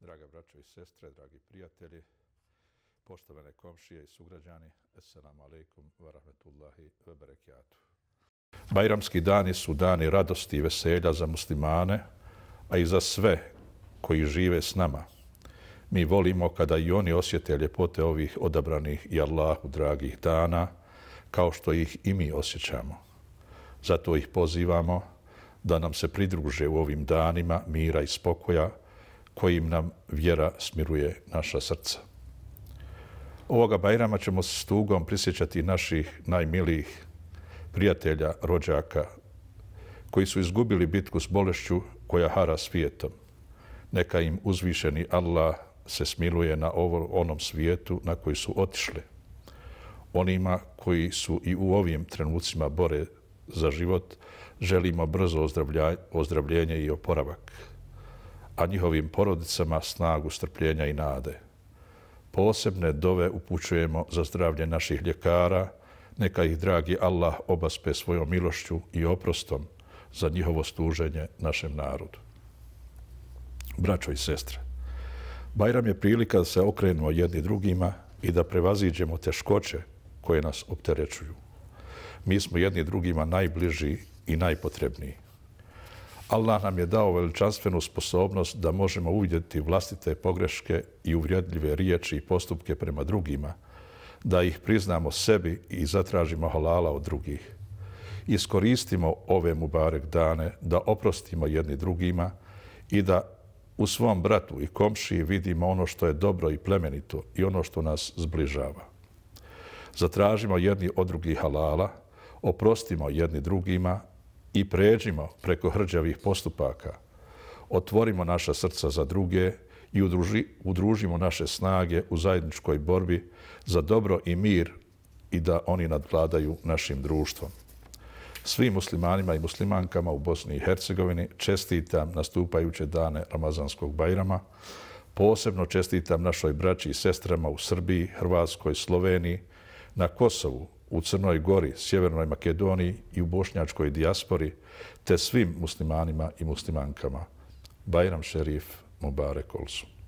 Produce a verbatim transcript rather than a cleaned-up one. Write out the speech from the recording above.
Draga braćo i sestre, dragi prijatelji, poštovane komšije i sugrađani, assalamu alaikum wa rahmetullahi wa barakatuh. Bajramski dani su dani radosti i veselja za muslimane, a i za sve koji žive s nama. Mi volimo kada i oni osjete ljepote ovih odabranih i Allahu dragih dana, kao što ih i mi osjećamo. Zato ih pozivamo da nam se pridruže u ovim danima mira i spokoja, kojim nam vjera smiruje naša srca. Ovoga Bajrama ćemo se s tugom prisjećati naših najmilijih prijatelja, rođaka, koji su izgubili bitku s bolešću koja hara svijetom. Neka im uzvišeni Allah se smiluje na ovo, onom svijetu na koji su otišli. Onima koji su i u ovim trenucima bore za život, želimo brzo ozdravljenje i oporavak, a njihovim porodicama snagu strpljenja i nade. Posebne dove upućujemo za zdravlje naših ljekara, neka ih dragi Allah obaspe svojom milošću i oprostom za njihovo služenje našem narodu. Braćo i sestre, Bajram je prilika da se okrenemo jedni drugima i da prevaziđemo teškoće koje nas opterećuju. Mi smo jedni drugima najbliži i najpotrebniji. Allah nam je dao veličanstvenu sposobnost da možemo uvidjeti vlastite pogreške i uvredljive riječi i postupke prema drugima, da ih priznamo sebi i zatražimo halala od drugih. Iskoristimo ove mubarek dane da oprostimo jedni drugima i da u svom bratu i komšiji vidimo ono što je dobro i plemenito i ono što nas zbližava. Zatražimo jedni od drugih halala, oprostimo jedni drugima i pređimo preko hrđavih postupaka. Otvorimo naša srca za druge i udruži, udružimo naše snage u zajedničkoj borbi za dobro i mir i da oni nadvladaju našim društvom. Svim muslimanima i muslimankama u Bosni i Hercegovini čestitam nastupajuće dane Ramazanskog Bajrama. Posebno čestitam našoj braći i sestrama u Srbiji, Hrvatskoj, Sloveniji, na Kosovu, u Crnoj Gori, Sjevernoj Makedoniji i u bošnjačkoj dijaspori, te svim muslimanima i muslimankama. Bajram šerif, mubarek olsu.